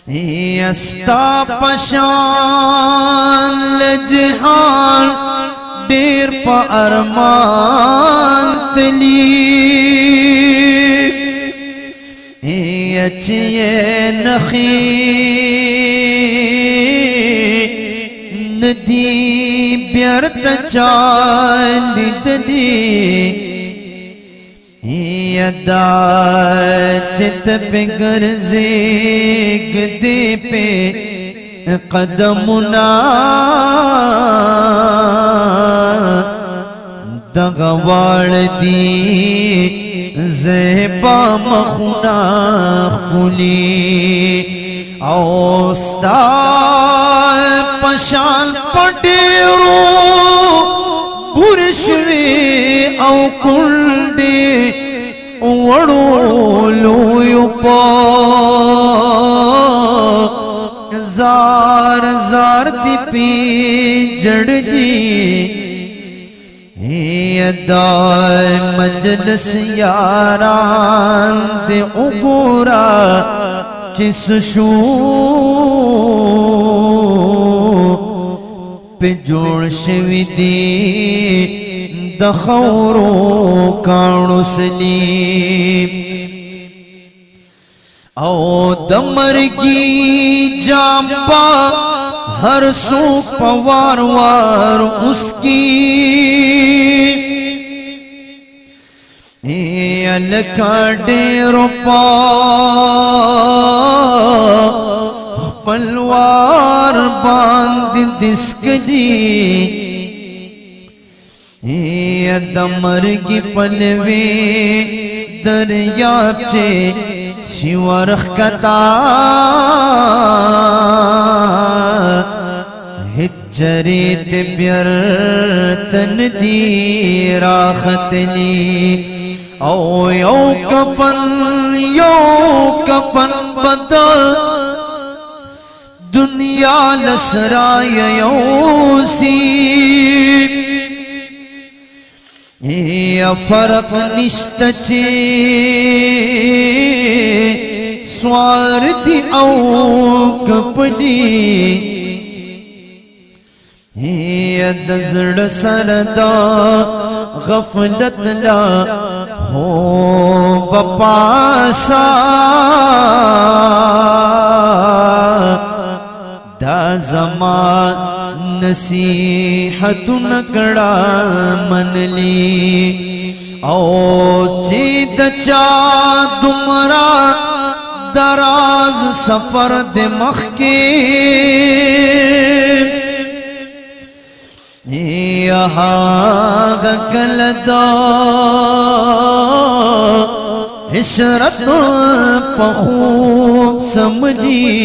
استا پشان لجہان دیر پا ارمان تلی اچھے نخی ندی بیرت چالی دلی یدا چت بگر زیگ دے پہ قدمنا دغوار دی زیبا مخنا خلی اوستا پشان پٹیرو برشوی او کنڈی وڑو لویو پا زار زار دی پی جڑی یدائی مجلس یاران دے اگورا چس شو پہ جوڑ شوی دی دخورو کانو سلیم او دمرگی جامپا ہر سو پوار وار اس کی الکا ڈیرو پا پلوار باند دسک دی دمرگی پلوی دریاب چے شیورخ کتا ہجریت بیرتن دی راخت لی او یو کفن بدا دنیا لسرائی یوسی یا فرق نشتا چے سوار دی او کپلی یا دزڑ سردا غفلت لا ہو بپاسا دا زمان نصیحت نکڑا من لی او چید چا دمرا دراز سفر دمخ کے یہاں گکل دا عشرت پخوب سمجھی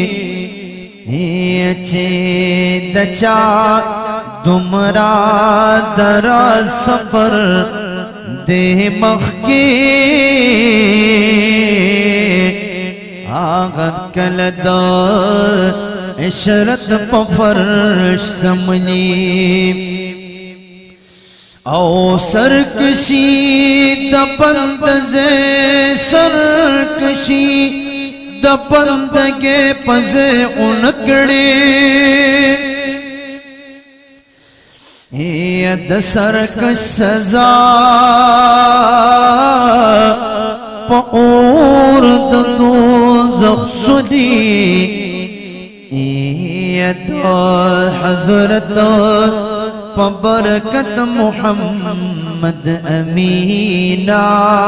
اچھے دچا دمرا دراز سفر دے مخ کے آغا کلدا عشرت پفرش سملی او سرکشی دبند زے سرکشی دبند گے پزے انکڑے ید سرکش سزا پا اور دوزخ سدی ید حضرت پا برکت محمد امینا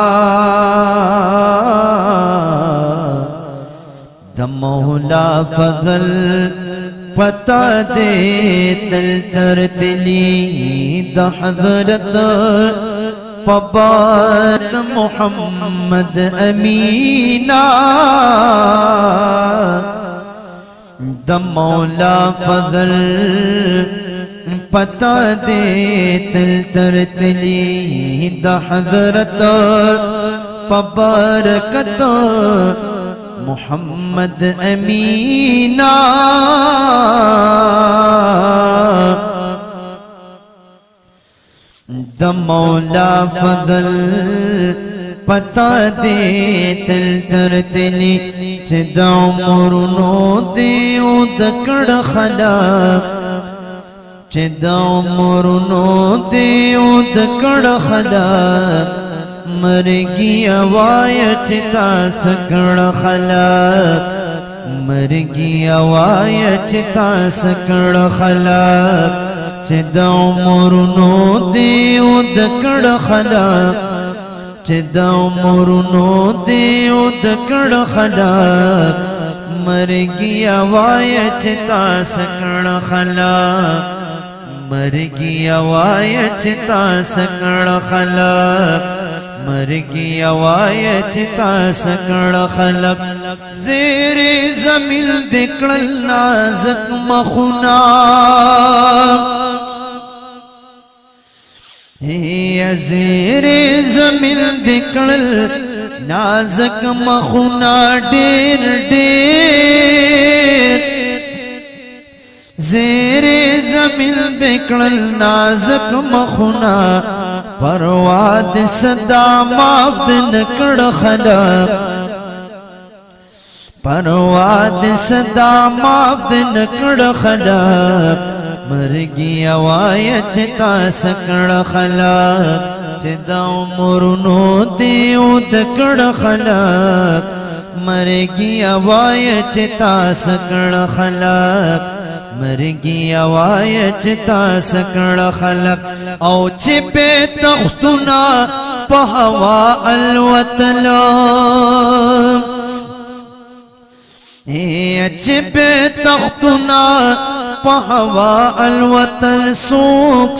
دا مولا فضل پتا دے تل ترتلی دا حضرت پبات محمد امینا دا مولا فضل پتا دے تل ترتلی دا حضرت پبرکت محمد امینا دا مولا فضل پتا دے تل تر تلی چه دا عمرونو دیو دکڑ خلاق چه دا عمرونو دیو دکڑ خلاق مرگی آوایا چه تا سکڑ خلاق مرگی آوایا چه تا سکڑ خلاق چه دا عمرونو دیو دکڑ خلاق چه دا عمرونو دیو دکڑ خلاق مرگی آوایا چه تا سکڑ خلاق مرگی آوایا چه تا سکڑ خلاق مرگی آوایا چه تا سکڑ خلاق زیر زمین دکڑ نازک مخونا زیر زمین دکڑ نازک مخونا ڈیر ڈیر زیر زمین دکڑ نازک مخونا پرواد صدا مافد نکڑ خلاق پرواد صدا مافد نکڑ خلاق مرگی آوایا چه تا سکڑ خلاق چه دا عمرونو دیو دکڑ خلاق مرگی آوایا چه تا سکڑ خلاق مرگی آوایا چه تا سکڑ خلاق او چه پی تختنا پا ہوا الوطلا چه پی تختنا پا ہوا الوطن سوک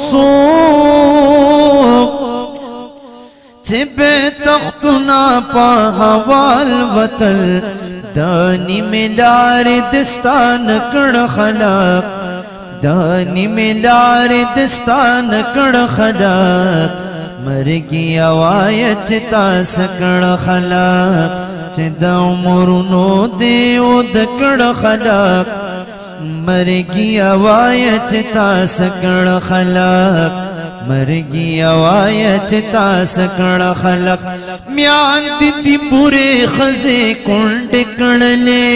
سوک چه پی تختنا پا ہوا الوطن دانی ملار دستان کڑ خلاق دانی ملار دستان کڑ خلاق مرگی آوایا چه تا سکڑ خلاق چه دا عمرونو دیو دکڑ خلاق مرگی آوایا چه تا سکڑ خلاق مرگی آوایا چه تا سکڑ خلاق میان دیتی پورے خزے کنڈ کڑلے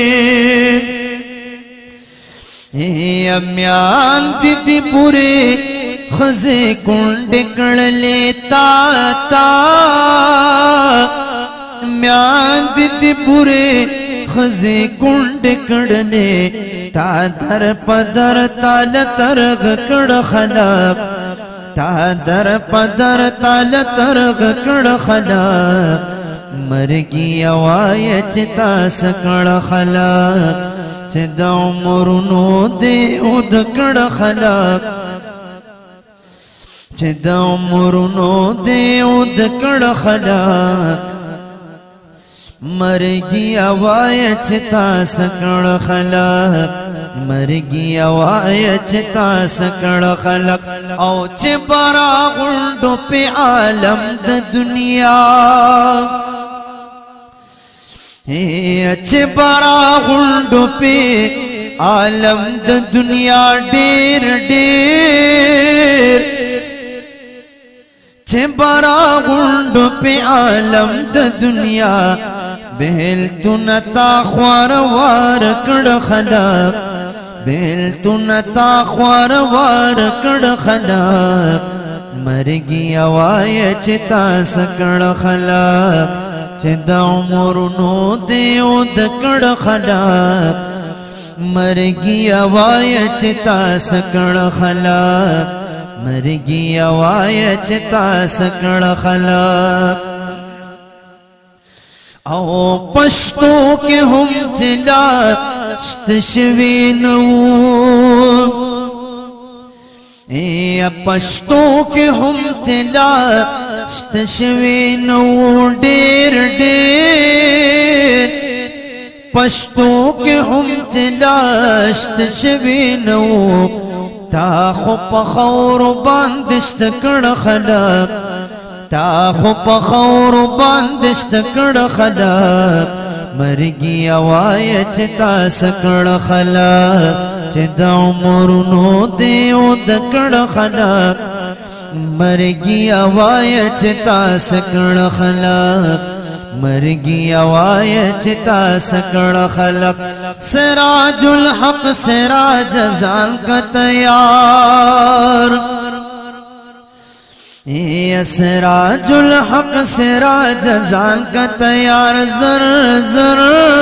میان دیتی پورے خزے کنڈ کڑلے تا تا میان دیتی پورے خزے کنڈ کڑلے تا در پدر تال ترغ کڑ خلاق تا در پدر تال ترغ کڑ خلاق مرگی آوایا چه تا سکڑ خلاق چه دا عمرونو دیو دکڑ خلاق چه دا عمرونو دیو دکڑ خلاق مرگی آوایا چه تا سکڑ خلاق مرگی آوایا چه تا سکڑ خلاق او چه برا غلڈو پی عالم دا دنیا چه برا غلڈو پی عالم دا دنیا ڈیر ڈیر چه برا غلڈو پی عالم دا دنیا بہل تو نتا خوار وار کڑ خلاق بہل تو نتا خوار وار کڑ خلاق مرگی آوایا چه تا سکڑ خلاق چه دا عمرونو دیو دکڑ خلاق مرگی آوایا چه تا سکڑ خلاق مرگی آوایا چه تا سکڑ خلاق او پشتو کے ہم چلا شتشوینو پشتو کے ہم چلا شتشوینو ڈیر ڈیر پشتو کے ہم چلا شتشوینو تا خوب خور باندشت کڑ خلاق تا خوب خور باندشت کڑ خلاق مرگی آوایا چه تا سکڑ خلاق چه دا عمرونو دیو دکڑ خلاق مرگی آوائی چتا سکڑ خلق مرگی آوائی چتا سکڑ خلق سراج الحق سراج زان کا تیار سراج الحق سراج زان کا تیار زر زر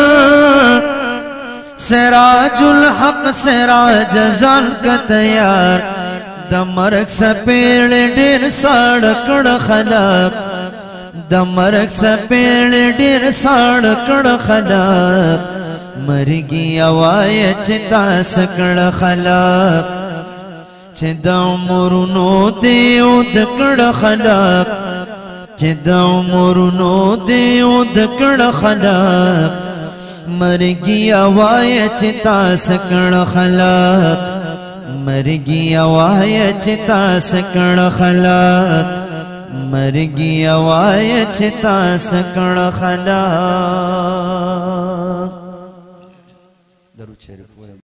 سراج الحق سراج زان کا تیار دمرک سپیڑ ڈیر ساڑکڑ خلق دمرک سپیڑ ڈیر ساڑکڑ خلق مرگی آوائی چتا سکڑ خلق چه دا عمرونو دیو دکڑ خلق چه دا عمرونو دیو دکڑ خلق مرگی آوائی چتا سکڑ خلق مرگی آوائی چتا سکڑ خلق مرگی آوائی چتا سکڑ خلق درود شریف